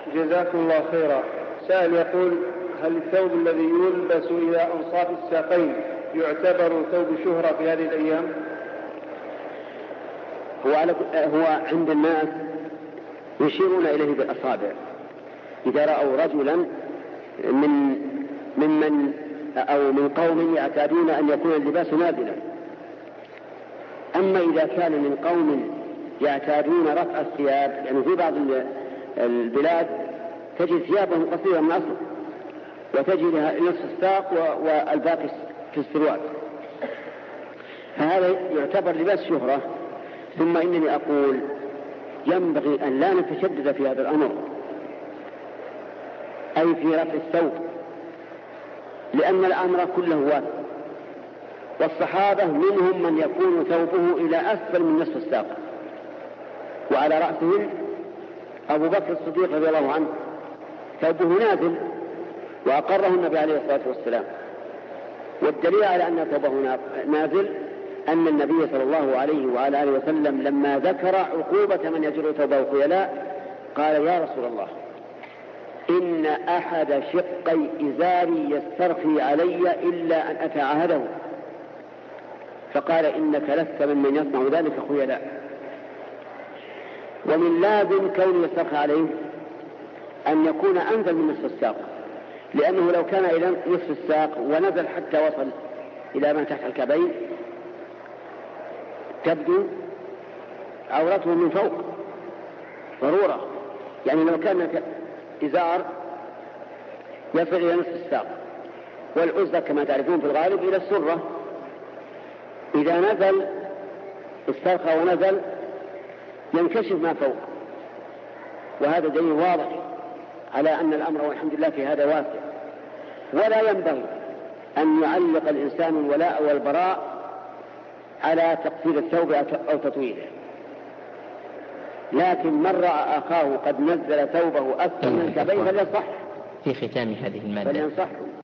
جزاكم الله خيرا. سائل يقول: هل الثوب الذي يلبس إلى أنصاف الساقين يعتبر ثوب شهرة في هذه الأيام؟ هو عند الناس يشيرون إليه بالأصابع إذا رأوا رجلا من قوم يعتادون أن يكون اللباس نازلا. أما إذا كان من قوم يعتادون رفع الثياب، يعني في بعض البلاد تجد ثيابهم قصيرة من أصل وتجدها نصف الساق والباقي في السروال، فهذا يعتبر لباس شهرة. ثم إنني أقول ينبغي أن لا نتشدد في هذا الأمر، أي في رفع الثوب، لأن الأمر كله واسع، والصحابة منهم من يكون ثوبه إلى أسفل من نصف الساق، وعلى رأسهم أبو بكر الصديق رضي الله عنه ثوبه نازل وأقره النبي عليه الصلاة والسلام. والدليل على أن ثوبه نازل أن النبي صلى الله عليه وعلى آله وسلم لما ذكر عقوبة من يجر ثوبه خيلاء قال: يا رسول الله، إن أحد شقي إزاري يسترخي علي إلا أن أتعاهده. فقال: إنك لست ممن يصنع ذلك خيلاء. ومن لازم كون يسترخي عليه أن يكون أنزل من نصف الساق، لأنه لو كان إلى نصف الساق ونزل حتى وصل إلى ما تحت الكعبين تبدو عورته من فوق ضرورة. يعني لو كان إزار يصل إلى نصف الساق، والعزة كما تعرفون في الغالب إلى السرة، إذا نزل استرخى ونزل ينكشف ما فوق. وهذا دليل واضح على أن الأمر والحمد لله في هذا واسع. ولا ينبغي أن يعلق الإنسان الولاء والبراء على تقصير الثوب أو تطويله، لكن من رأى أخاه قد نزل ثوبه أكثر من الكعبين فلينصح في ختام هذه المادة.